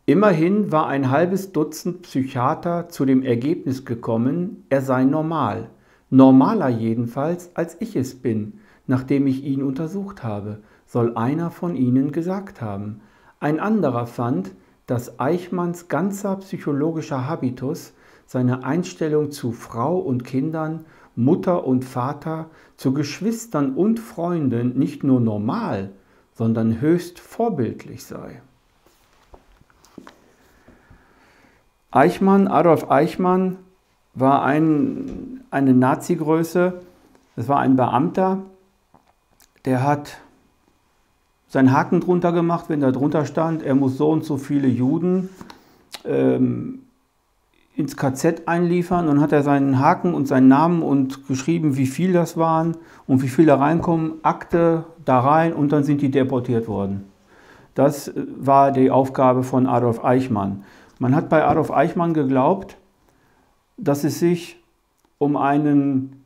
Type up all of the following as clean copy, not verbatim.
Immerhin war ein halbes Dutzend Psychiater zu dem Ergebnis gekommen, er sei normal. Normaler jedenfalls, als ich es bin, nachdem ich ihn untersucht habe, soll einer von ihnen gesagt haben. Ein anderer fand, dass Eichmanns ganzer psychologischer Habitus, seine Einstellung zu Frau und Kindern, Mutter und Vater, zu Geschwistern und Freunden nicht nur normal, sondern höchst vorbildlich sei. Adolf Eichmann war eine Nazi-Größe, das war ein Beamter, der hat seinen Haken drunter gemacht, wenn da drunter stand, er muss so und so viele Juden ins KZ einliefern. Und dann hat er seinen Haken und seinen Namen und geschrieben, wie viel das waren und wie viele da reinkommen, Akte da rein und dann sind die deportiert worden. Das war die Aufgabe von Adolf Eichmann. Man hat bei Adolf Eichmann geglaubt, dass es sich um einen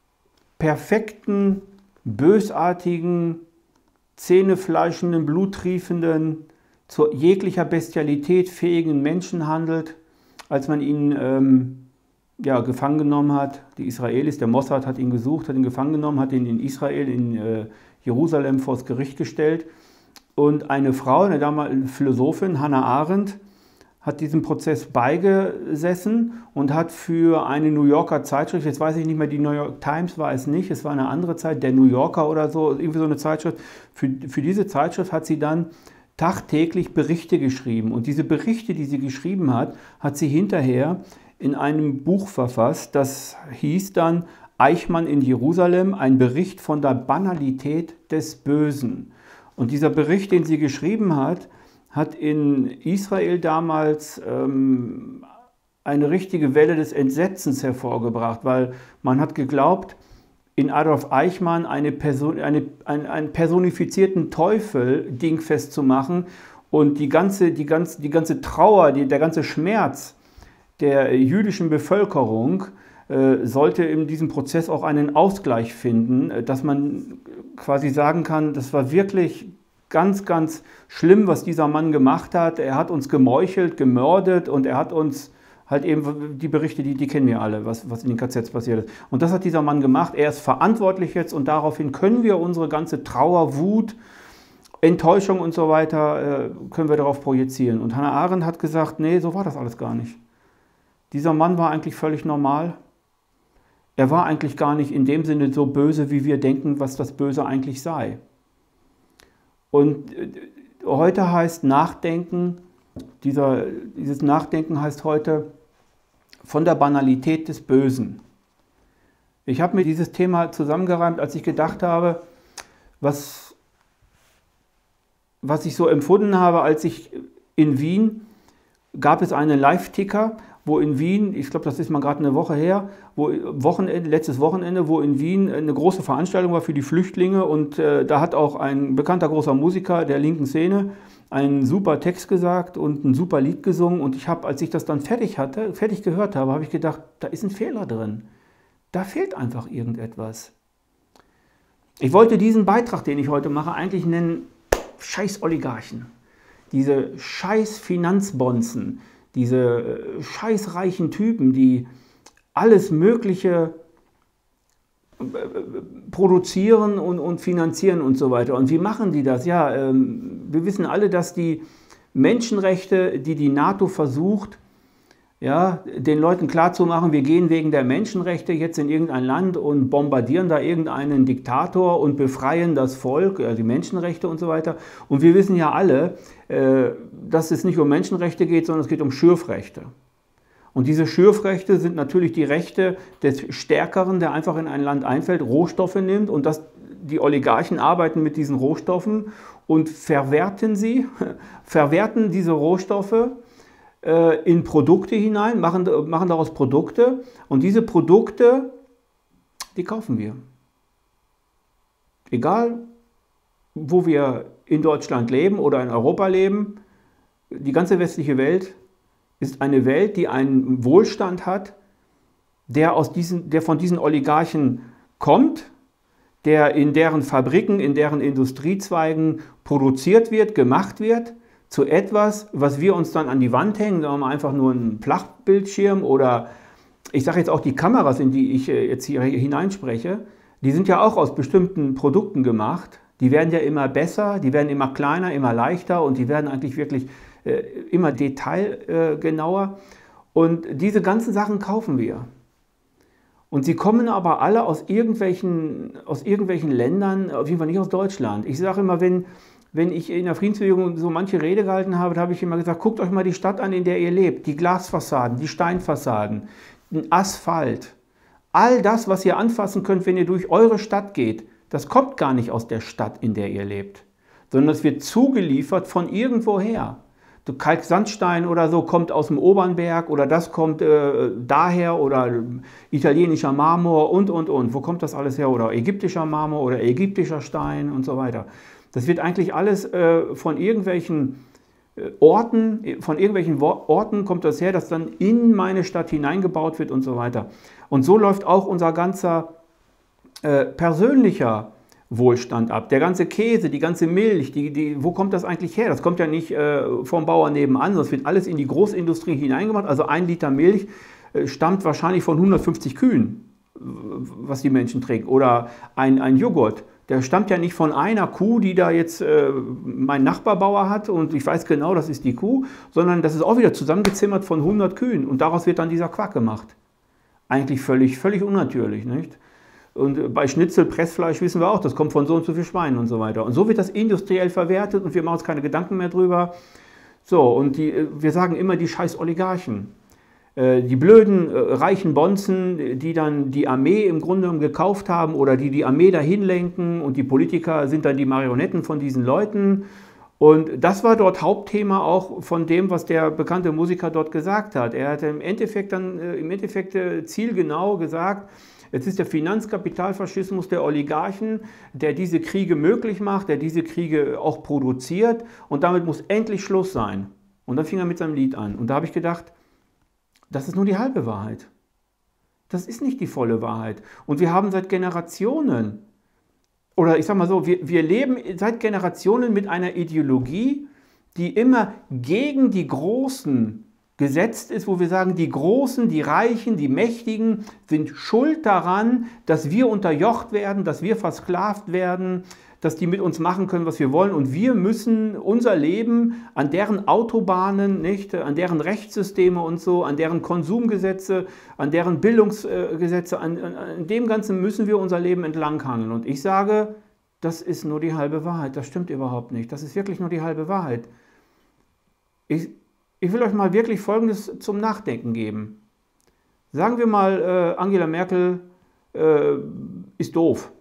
perfekten, bösartigen, zähnefleischenden, bluttriefenden, zu jeglicher Bestialität fähigen Menschen handelt, als man ihn gefangen genommen hat. Die Israelis, der Mossad hat ihn gesucht, hat ihn gefangen genommen, hat ihn in Israel, in Jerusalem vors Gericht gestellt. Und eine Frau, eine damalige Philosophin, Hannah Arendt, hat diesem Prozess beigesessen und hat für eine New Yorker Zeitschrift, jetzt weiß ich nicht mehr, die New York Times war es nicht, es war eine andere Zeit, der New Yorker oder so, irgendwie so eine Zeitschrift. Für diese Zeitschrift hat sie dann tagtäglich Berichte geschrieben. Und diese Berichte, die sie geschrieben hat, hat sie hinterher in einem Buch verfasst, das hieß dann Eichmann in Jerusalem, ein Bericht von der Banalität des Bösen. Und dieser Bericht, den sie geschrieben hat, hat in Israel damals eine richtige Welle des Entsetzens hervorgebracht, weil man hat geglaubt, in Adolf Eichmann einen personifizierten Teufel dingfest zu machen und die ganze Trauer, der ganze Schmerz der jüdischen Bevölkerung sollte in diesem Prozess auch einen Ausgleich finden, dass man quasi sagen kann, das war wirklich ganz, ganz schlimm, was dieser Mann gemacht hat. Er hat uns gemeuchelt, gemordet und er hat uns halt eben die Berichte, die kennen wir alle, was in den KZs passiert ist. Und das hat dieser Mann gemacht. Er ist verantwortlich jetzt und daraufhin können wir unsere ganze Trauer, Wut, Enttäuschung und so weiter, können wir darauf projizieren. Und Hannah Arendt hat gesagt, nee, so war das alles gar nicht. Dieser Mann war eigentlich völlig normal. Er war eigentlich gar nicht in dem Sinne so böse, wie wir denken, was das Böse eigentlich sei. Und heute heißt Nachdenken, dieses Nachdenken heißt heute von der Banalität des Bösen. Ich habe mir dieses Thema zusammengereimt, als ich gedacht habe, was ich so empfunden habe, als ich in Wien, gab es einen Live-Ticker, wo in Wien, ich glaube, das ist mal gerade eine Woche her, letztes Wochenende, wo in Wien eine große Veranstaltung war für die Flüchtlinge und da hat auch ein bekannter großer Musiker der linken Szene einen super Text gesagt und ein super Lied gesungen und als ich das dann fertig gehört habe, habe ich gedacht, da ist ein Fehler drin. Da fehlt einfach irgendetwas. Ich wollte diesen Beitrag, den ich heute mache, eigentlich nennen, scheiß Oligarchen. Diese scheiß Finanzbonzen, diese scheißreichen Typen, die alles Mögliche produzieren und finanzieren und so weiter. Und wie machen die das? Ja, wir wissen alle, dass die Menschenrechte, die NATO versucht, ja, den Leuten klarzumachen, wir gehen wegen der Menschenrechte jetzt in irgendein Land und bombardieren da irgendeinen Diktator und befreien das Volk, die Menschenrechte und so weiter. Und wir wissen ja alle, dass es nicht um Menschenrechte geht, sondern es geht um Schürfrechte. Und diese Schürfrechte sind natürlich die Rechte des Stärkeren, der einfach in ein Land einfällt, Rohstoffe nimmt und die Oligarchen arbeiten mit diesen Rohstoffen und verwerten diese Rohstoffe in Produkte hinein, machen daraus Produkte und diese Produkte, die kaufen wir. Egal, wo wir in Deutschland leben oder in Europa leben, die ganze westliche Welt ist eine Welt, die einen Wohlstand hat, der von diesen Oligarchen kommt, der in deren Fabriken, in deren Industriezweigen produziert wird, gemacht wird, zu etwas, was wir uns dann an die Wand hängen, sagen wir mal einfach nur einen Flachbildschirm oder ich sage jetzt auch die Kameras, in die ich jetzt hier hineinspreche, die sind ja auch aus bestimmten Produkten gemacht. Die werden ja immer besser, die werden immer kleiner, immer leichter und die werden eigentlich wirklich immer detailgenauer. Und diese ganzen Sachen kaufen wir. Und sie kommen aber alle aus irgendwelchen Ländern, auf jeden Fall nicht aus Deutschland. Ich sage immer, wenn ich in der Friedensbewegung so manche Rede gehalten habe, da habe ich immer gesagt, guckt euch mal die Stadt an, in der ihr lebt. Die Glasfassaden, die Steinfassaden, den Asphalt. All das, was ihr anfassen könnt, wenn ihr durch eure Stadt geht, das kommt gar nicht aus der Stadt, in der ihr lebt, sondern es wird zugeliefert von irgendwoher. Kalksandstein oder so kommt aus dem Obernberg oder das kommt daher oder italienischer Marmor und. Wo kommt das alles her? Oder ägyptischer Marmor oder ägyptischer Stein und so weiter. Das wird eigentlich alles von irgendwelchen Orten kommt das her, dass dann in meine Stadt hineingebaut wird und so weiter. Und so läuft auch unser ganzer persönlicher Wohlstand ab. Der ganze Käse, die ganze Milch, wo kommt das eigentlich her? Das kommt ja nicht vom Bauern nebenan, das wird alles in die Großindustrie hineingemacht. Also 1 Liter Milch stammt wahrscheinlich von 150 Kühen, was die Menschen trinken. Oder ein Joghurt, der stammt ja nicht von einer Kuh, die da jetzt mein Nachbarbauer hat und ich weiß genau, das ist die Kuh, sondern das ist auch wieder zusammengezimmert von 100 Kühen und daraus wird dann dieser Quark gemacht. Eigentlich völlig unnatürlich, nicht? Und bei Schnitzel, Pressfleisch wissen wir auch, das kommt von so und so viel Schweinen und so weiter. Und so wird das industriell verwertet und wir machen uns keine Gedanken mehr drüber. So, und wir sagen immer die scheiß Oligarchen. Die blöden, reichen Bonzen, die dann die Armee im Grunde genommen gekauft haben oder die Armee dahin lenken und die Politiker sind dann die Marionetten von diesen Leuten. Und das war dort Hauptthema auch von dem, was der bekannte Musiker dort gesagt hat. Er hat im Endeffekt zielgenau gesagt, es ist der Finanzkapitalfaschismus der Oligarchen, der diese Kriege möglich macht, der diese Kriege auch produziert und damit muss endlich Schluss sein. Und dann fing er mit seinem Lied an und da habe ich gedacht, das ist nur die halbe Wahrheit. Das ist nicht die volle Wahrheit. Und wir haben seit Generationen, oder ich sage mal so, wir leben seit Generationen mit einer Ideologie, die immer gegen die Großen gesetzt ist, wo wir sagen, die Großen, die Reichen, die Mächtigen sind schuld daran, dass wir unterjocht werden, dass wir versklavt werden, dass die mit uns machen können, was wir wollen und wir müssen unser Leben an deren Autobahnen, nicht, an deren Rechtssysteme und so, an deren Konsumgesetze, an deren Bildungsgesetze, an dem Ganzen müssen wir unser Leben entlanghangeln. Und ich sage, das ist nur die halbe Wahrheit, das stimmt überhaupt nicht, das ist wirklich nur die halbe Wahrheit. Ich will euch mal wirklich Folgendes zum Nachdenken geben. Sagen wir mal, Angela Merkel ist doof.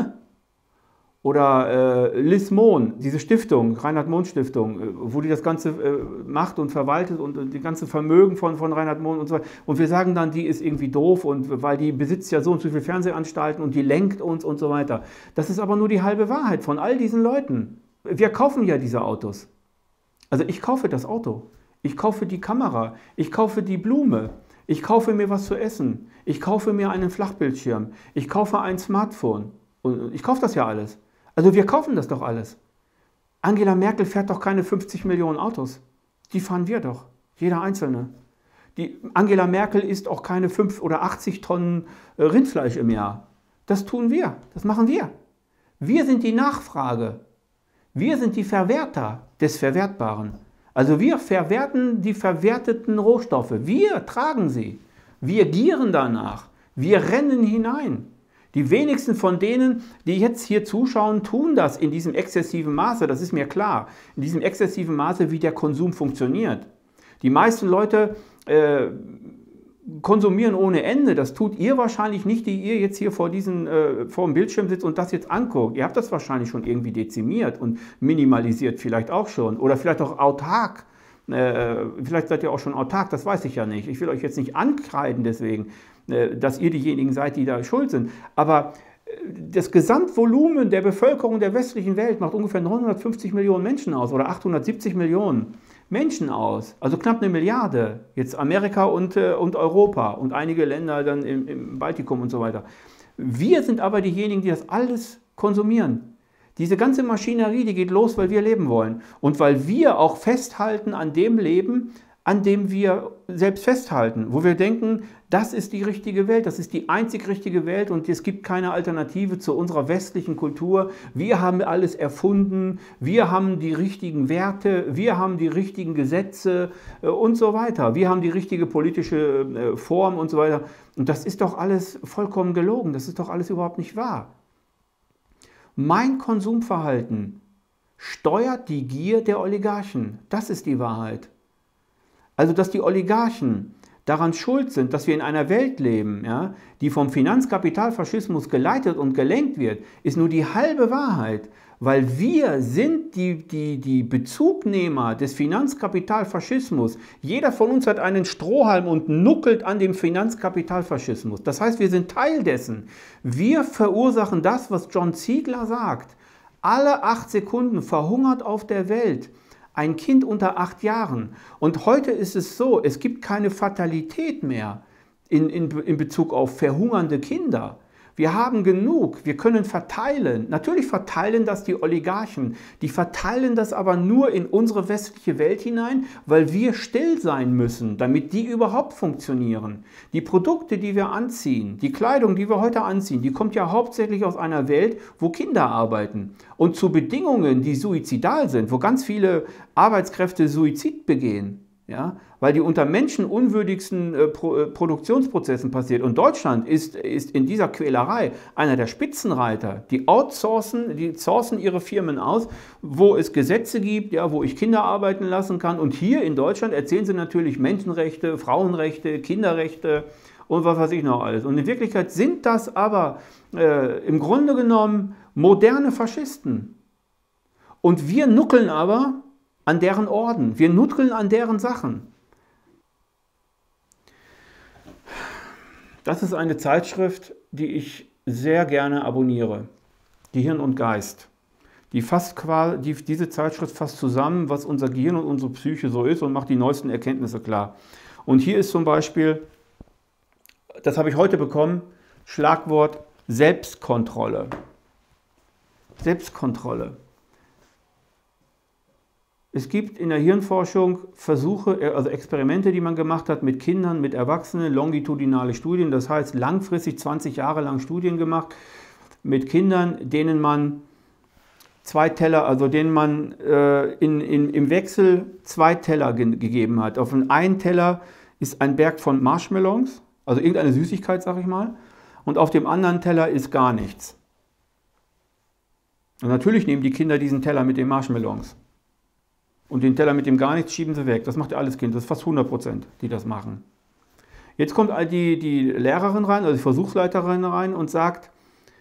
Oder Liz Mohn, diese Stiftung, Reinhard-Mohn-Stiftung, wo die das Ganze macht und verwaltet und die ganze Vermögen von Reinhard Mohn und so weiter. Und wir sagen dann, die ist irgendwie doof und weil die besitzt ja so und so viele Fernsehanstalten und die lenkt uns und so weiter. Das ist aber nur die halbe Wahrheit von all diesen Leuten. Wir kaufen ja diese Autos. Also ich kaufe das Auto. Ich kaufe die Kamera, ich kaufe die Blume, ich kaufe mir was zu essen, ich kaufe mir einen Flachbildschirm, ich kaufe ein Smartphone und ich kaufe das ja alles. Also wir kaufen das doch alles. Angela Merkel fährt doch keine 50 Millionen Autos, die fahren wir doch, jeder Einzelne. Angela Merkel isst auch keine 5 oder 80 Tonnen Rindfleisch im Jahr. Das tun wir, das machen wir. Wir sind die Nachfrage, wir sind die Verwerter des Verwertbaren. Also wir verwerten die verwerteten Rohstoffe, wir tragen sie, wir gieren danach, wir rennen hinein. Die wenigsten von denen, die jetzt hier zuschauen, tun das in diesem exzessiven Maße, das ist mir klar, in diesem exzessiven Maße, wie der Konsum funktioniert. Die meisten Leute konsumieren ohne Ende, das tut ihr wahrscheinlich nicht, die ihr jetzt hier vor dem Bildschirm sitzt und das jetzt anguckt. Ihr habt das wahrscheinlich schon irgendwie dezimiert und minimalisiert vielleicht auch schon oder vielleicht auch autark. Vielleicht seid ihr auch schon autark, das weiß ich ja nicht. Ich will euch jetzt nicht ankreiden deswegen, dass ihr diejenigen seid, die da schuld sind. Aber das Gesamtvolumen der Bevölkerung der westlichen Welt macht ungefähr 950 Millionen Menschen aus oder 870 Millionen Menschen aus. Also knapp 1 Milliarde. Jetzt Amerika und Europa und einige Länder dann im Baltikum und so weiter. Wir sind aber diejenigen, die das alles konsumieren. Diese ganze Maschinerie, die geht los, weil wir leben wollen. Und weil wir auch festhalten an dem Leben, an dem wir selbst festhalten, wo wir denken, das ist die richtige Welt, das ist die einzig richtige Welt und es gibt keine Alternative zu unserer westlichen Kultur. Wir haben alles erfunden, wir haben die richtigen Werte, wir haben die richtigen Gesetze und so weiter. Wir haben die richtige politische Form und so weiter. Und das ist doch alles vollkommen gelogen, das ist doch alles überhaupt nicht wahr. Mein Konsumverhalten steuert die Gier der Oligarchen. Das ist die Wahrheit. Also, dass die Oligarchen daran schuld sind, dass wir in einer Welt leben, ja, die vom Finanzkapitalfaschismus geleitet und gelenkt wird, ist nur die halbe Wahrheit. Weil wir sind die Bezugnehmer des Finanzkapitalfaschismus. Jeder von uns hat einen Strohhalm und nuckelt an dem Finanzkapitalfaschismus. Das heißt, wir sind Teil dessen. Wir verursachen das, was John Ziegler sagt. Alle 8 Sekunden verhungert auf der Welt ein Kind unter 8 Jahren. Und heute ist es so, es gibt keine Fatalität mehr in Bezug auf verhungernde Kinder. Wir haben genug, wir können verteilen. Natürlich verteilen das die Oligarchen, die verteilen das aber nur in unsere westliche Welt hinein, weil wir still sein müssen, damit die überhaupt funktionieren. Die Produkte, die wir anziehen, die Kleidung, die wir heute anziehen, die kommt ja hauptsächlich aus einer Welt, wo Kinder arbeiten. Und zu Bedingungen, die suizidal sind, wo ganz viele Arbeitskräfte Suizid begehen. Ja, weil die unter menschenunwürdigsten Produktionsprozessen passiert. Und Deutschland ist in dieser Quälerei einer der Spitzenreiter. Die sourcen ihre Firmen aus, wo es Gesetze gibt, ja, wo ich Kinder arbeiten lassen kann. Und hier in Deutschland erzählen sie natürlich Menschenrechte, Frauenrechte, Kinderrechte und was weiß ich noch alles. Und in Wirklichkeit sind das aber im Grunde genommen moderne Faschisten. Und wir nuckeln aber an deren Orden. Wir nuckeln an deren Sachen. Das ist eine Zeitschrift, die ich sehr gerne abonniere. Gehirn und Geist. Diese Zeitschrift fasst zusammen, was unser Gehirn und unsere Psyche so ist und macht die neuesten Erkenntnisse klar. Und hier ist zum Beispiel, das habe ich heute bekommen, Schlagwort Selbstkontrolle. Selbstkontrolle. Es gibt in der Hirnforschung Versuche, also Experimente, die man gemacht hat mit Kindern, mit Erwachsenen, longitudinale Studien, das heißt langfristig 20 Jahre lang Studien gemacht mit Kindern, denen man im Wechsel 2 Teller gegeben hat. Auf einen Teller ist ein Berg von Marshmallows, also irgendeine Süßigkeit, sag ich mal, und auf dem anderen Teller ist gar nichts. Und natürlich nehmen die Kinder diesen Teller mit den Marshmallows. Und den Teller mit dem gar nichts schieben sie weg. Das macht ja alles Kind. Das ist fast 100%, die das machen. Jetzt kommt die Lehrerin rein, also die Versuchsleiterin rein und sagt,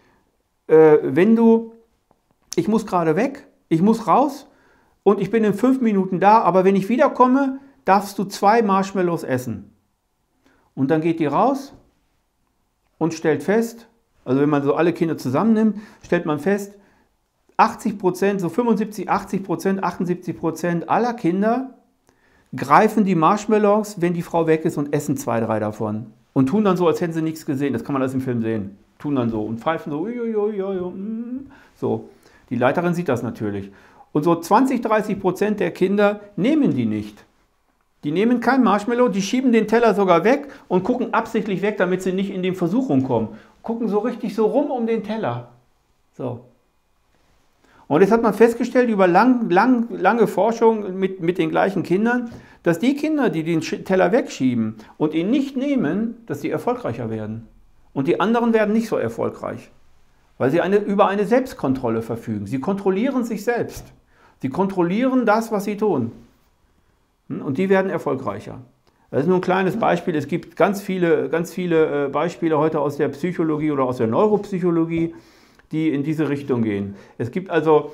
ich muss gerade weg, ich muss raus und ich bin in 5 Minuten da, aber wenn ich wiederkomme, darfst du 2 Marshmallows essen. Und dann geht die raus und stellt fest, also wenn man so alle Kinder zusammennimmt, stellt man fest, 80%, so 75, 80%, 78% aller Kinder greifen die Marshmallows, wenn die Frau weg ist und essen 2, 3 davon. Und tun dann so, als hätten sie nichts gesehen. Das kann man alles im Film sehen. Tun dann so und pfeifen so. So. Die Leiterin sieht das natürlich. Und so 20, 30% der Kinder nehmen die nicht. Die nehmen kein Marshmallow, die schieben den Teller sogar weg und gucken absichtlich weg, damit sie nicht in die Versuchung kommen. Gucken so richtig so rum um den Teller. So. Und jetzt hat man festgestellt über lange Forschung mit den gleichen Kindern, dass die Kinder, die den Teller wegschieben und ihn nicht nehmen, dass die erfolgreicher werden. Und die anderen werden nicht so erfolgreich, weil sie über eine Selbstkontrolle verfügen. Sie kontrollieren sich selbst. Sie kontrollieren das, was sie tun. Und die werden erfolgreicher. Das ist nur ein kleines Beispiel. Es gibt ganz viele Beispiele heute aus der Psychologie oder aus der Neuropsychologie, die in diese Richtung gehen. Es gibt also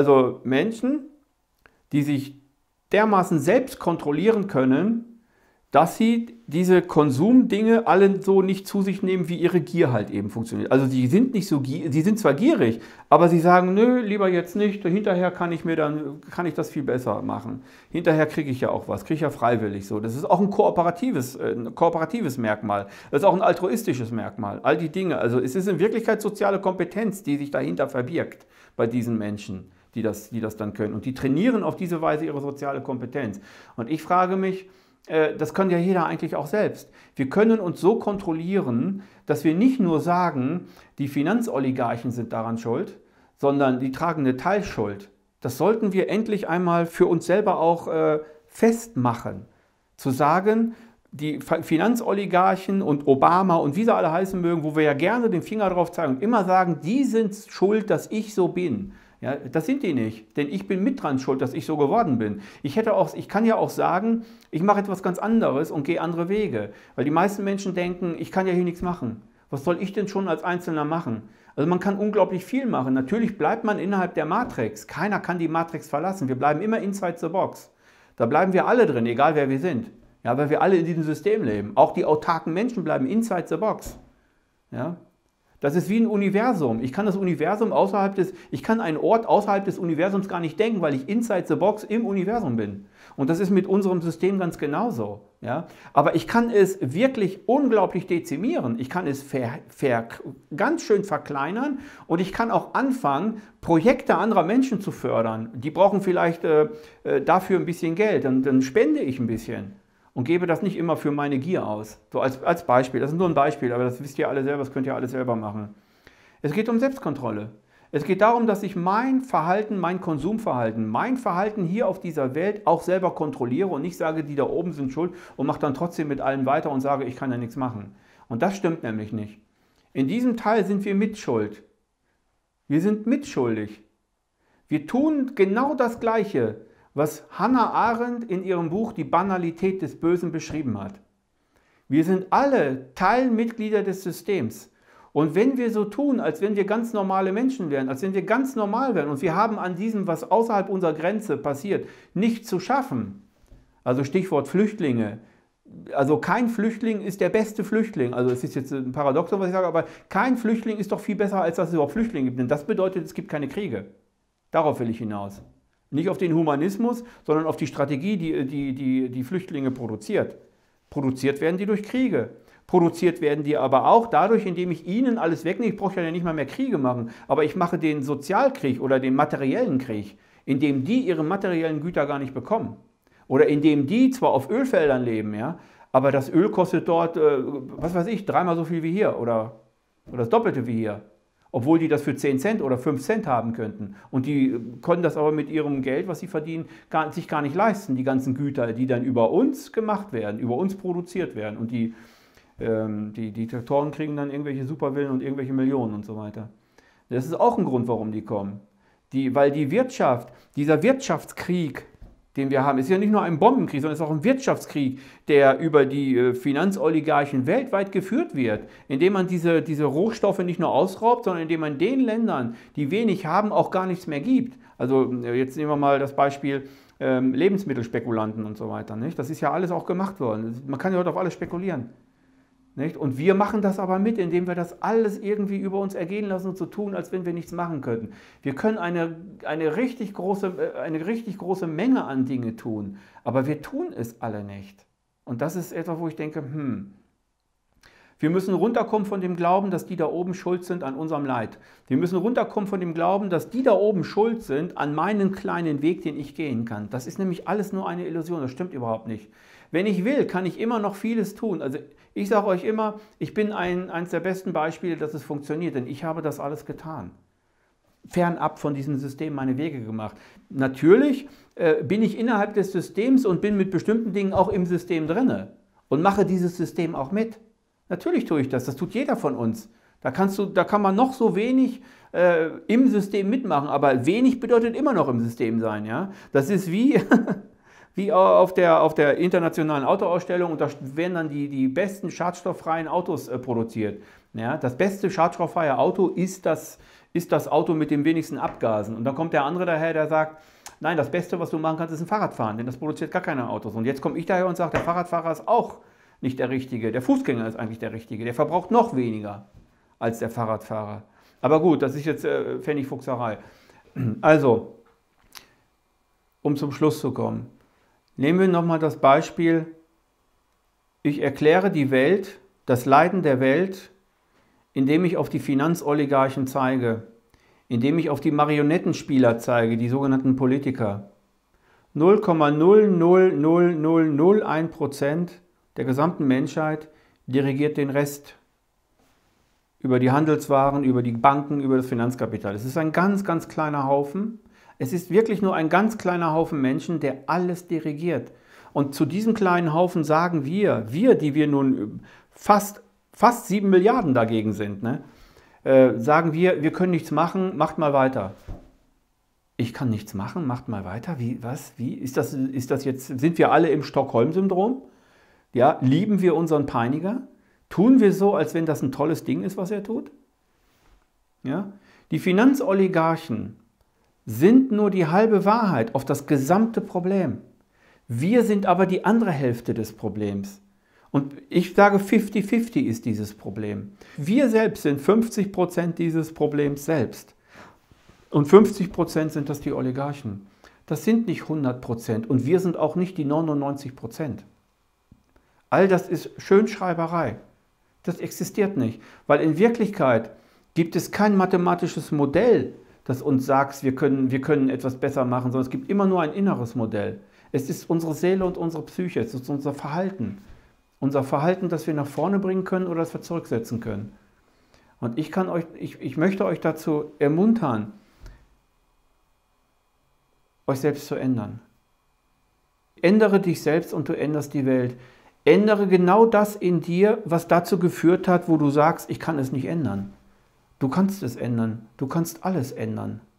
Menschen, die sich dermaßen selbst kontrollieren können, dass sie diese Konsumdinge alle so nicht zu sich nehmen, wie ihre Gier halt eben funktioniert. Also die sind nicht so sie sind zwar gierig, aber sie sagen, nö, lieber jetzt nicht, hinterher kann ich das viel besser machen. Hinterher kriege ich ja auch was, kriege ich ja freiwillig so. Das ist auch ein kooperatives Merkmal. Das ist auch ein altruistisches Merkmal. All die Dinge, also es ist in Wirklichkeit soziale Kompetenz, die sich dahinter verbirgt bei diesen Menschen, die das dann können. Und die trainieren auf diese Weise ihre soziale Kompetenz. Und ich frage mich, das kann ja jeder eigentlich auch selbst. Wir können uns so kontrollieren, dass wir nicht nur sagen, die Finanzoligarchen sind daran schuld, sondern die tragen eine Teilschuld. Das sollten wir endlich einmal für uns selber auch festmachen. Zu sagen, die Finanzoligarchen und Obama und wie sie alle heißen mögen, wo wir ja gerne den Finger drauf zeigen und immer sagen, die sind schuld, dass ich so bin. Ja, das sind die nicht, denn ich bin mit dran schuld, dass ich so geworden bin. Ich kann ja auch sagen, ich mache etwas ganz anderes und gehe andere Wege. Weil die meisten Menschen denken, ich kann ja hier nichts machen. Was soll ich denn schon als Einzelner machen? Also man kann unglaublich viel machen. Natürlich bleibt man innerhalb der Matrix. Keiner kann die Matrix verlassen. Wir bleiben immer inside the box. Da bleiben wir alle drin, egal wer wir sind. Ja, weil wir alle in diesem System leben. Auch die autarken Menschen bleiben inside the box. Ja? Das ist wie ein Universum. Ich kann einen Ort außerhalb des Universums gar nicht denken, weil ich inside the box im Universum bin. Und das ist mit unserem System ganz genauso. Ja? Aber ich kann es wirklich unglaublich dezimieren. Ich kann es ganz schön verkleinern und ich kann auch anfangen, Projekte anderer Menschen zu fördern. Die brauchen vielleicht dafür ein bisschen Geld. Dann spende ich ein bisschen. Und gebe das nicht immer für meine Gier aus. So als Beispiel. Das ist nur ein Beispiel, aber das wisst ihr alle selber, das könnt ihr alle selber machen. Es geht um Selbstkontrolle. Es geht darum, dass ich mein Verhalten, mein Konsumverhalten, mein Verhalten hier auf dieser Welt auch selber kontrolliere und nicht sage, die da oben sind schuld und mache dann trotzdem mit allen weiter und sage, ich kann ja nichts machen. Und das stimmt nämlich nicht. In diesem Teil sind wir mitschuld. Wir sind mitschuldig. Wir tun genau das Gleiche, was Hannah Arendt in ihrem Buch Die Banalität des Bösen beschrieben hat. Wir sind alle Teilmitglieder des Systems. Und wenn wir so tun, als wenn wir ganz normale Menschen wären, als wenn wir ganz normal wären und wir haben an diesem, was außerhalb unserer Grenze passiert, nichts zu schaffen, also Stichwort Flüchtlinge, also kein Flüchtling ist der beste Flüchtling, also es ist jetzt ein Paradoxon, was ich sage, aber kein Flüchtling ist doch viel besser, als dass es überhaupt Flüchtlinge gibt, denn das bedeutet, es gibt keine Kriege. Darauf will ich hinaus. Nicht auf den Humanismus, sondern auf die Strategie, die Flüchtlinge produziert. Produziert werden die durch Kriege. Produziert werden die aber auch dadurch, indem ich ihnen alles wegnehme. Ich brauche ja nicht mal mehr Kriege machen, aber ich mache den Sozialkrieg oder den materiellen Krieg, indem die ihre materiellen Güter gar nicht bekommen. Oder indem die zwar auf Ölfeldern leben, ja, aber das Öl kostet dort, was weiß ich, 3-mal so viel wie hier oder das Doppelte wie hier. Obwohl die das für 10 Cent oder 5 Cent haben könnten. Und die können das aber mit ihrem Geld, was sie verdienen, sich gar nicht leisten, die ganzen Güter, die dann über uns gemacht werden, über uns produziert werden. Und die Diktatoren kriegen dann irgendwelche Supervillen und irgendwelche Millionen und so weiter. Das ist auch ein Grund, warum die kommen. Weil die Wirtschaft, dieser Wirtschaftskrieg, den wir haben, ist ja nicht nur ein Bombenkrieg, sondern es ist auch ein Wirtschaftskrieg, der über die Finanzoligarchen weltweit geführt wird, indem man diese Rohstoffe nicht nur ausraubt, sondern indem man den Ländern, die wenig haben, auch gar nichts mehr gibt. Also jetzt nehmen wir mal das Beispiel Lebensmittelspekulanten und so weiter. Nicht? Das ist ja alles auch gemacht worden. Man kann ja heute auf alles spekulieren. Nicht? Und wir machen das aber mit, indem wir das alles irgendwie über uns ergehen lassen und so tun, als wenn wir nichts machen könnten. Wir können eine richtig große Menge an Dinge tun, aber wir tun es alle nicht. Und das ist etwas, wo ich denke, wir müssen runterkommen von dem Glauben, dass die da oben schuld sind an unserem Leid. Wir müssen runterkommen von dem Glauben, dass die da oben schuld sind an meinen kleinen Weg, den ich gehen kann. Das ist nämlich alles nur eine Illusion, das stimmt überhaupt nicht. Wenn ich will, kann ich immer noch vieles tun. Also ich sage euch immer, ich bin eines der besten Beispiele, dass es funktioniert, denn ich habe das alles getan. Fernab von diesem System meine Wege gemacht. Natürlich bin ich innerhalb des Systems und bin mit bestimmten Dingen auch im System drinne und mache dieses System auch mit. Natürlich tue ich das, das tut jeder von uns. Da kann man noch so wenig im System mitmachen, aber wenig bedeutet immer noch im System sein. Ja? Das ist wie auf der internationalen Autoausstellung, und da werden dann die besten schadstofffreien Autos produziert. Ja, das beste schadstofffreie Auto ist das Auto mit den wenigsten Abgasen. Und dann kommt der andere daher, der sagt, Nein, das Beste, was du machen kannst, ist ein Fahrrad fahren, denn das produziert gar keine Autos. Und jetzt komme ich daher und sage, der Fahrradfahrer ist auch nicht der Richtige. Der Fußgänger ist eigentlich der Richtige. Der verbraucht noch weniger als der Fahrradfahrer. Aber gut, das ist jetzt Pfennigfuchserei. Also, um zum Schluss zu kommen, nehmen wir nochmal das Beispiel, ich erkläre die Welt, das Leiden der Welt, indem ich auf die Finanzoligarchen zeige, indem ich auf die Marionettenspieler zeige, die sogenannten Politiker. 0,00001% der gesamten Menschheit dirigiert den Rest über die Handelswaren, über die Banken, über das Finanzkapital. Es ist ein ganz, ganz kleiner Haufen. Es ist wirklich nur ein ganz kleiner Haufen Menschen, der alles dirigiert. Und zu diesem kleinen Haufen sagen wir, die wir nun fast 7 Milliarden dagegen sind, ne? Sagen wir können nichts machen, macht mal weiter. Ich kann nichts machen, macht mal weiter? Wie, was, wie? Ist das jetzt, sind wir alle im Stockholm-Syndrom? Ja, lieben wir unseren Peiniger? Tun wir so, als wenn das ein tolles Ding ist, was er tut? Ja? Die Finanzoligarchen sind nur die halbe Wahrheit auf das gesamte Problem. Wir sind aber die andere Hälfte des Problems. Und ich sage, 50-50 ist dieses Problem. Wir selbst sind 50% dieses Problems selbst. Und 50% sind das die Oligarchen. Das sind nicht 100% und wir sind auch nicht die 99%. All das ist Schönschreiberei. Das existiert nicht, weil in Wirklichkeit gibt es kein mathematisches Modell, das uns sagt, wir können etwas besser machen, sondern es gibt immer nur ein inneres Modell. Es ist unsere Seele und unsere Psyche, es ist unser Verhalten. Unser Verhalten, das wir nach vorne bringen können oder das wir zurücksetzen können. Und ich möchte euch dazu ermuntern, euch selbst zu ändern. Ändere dich selbst und du änderst die Welt. Ändere genau das in dir, was dazu geführt hat, wo du sagst, ich kann es nicht ändern. Du kannst es ändern. Du kannst alles ändern.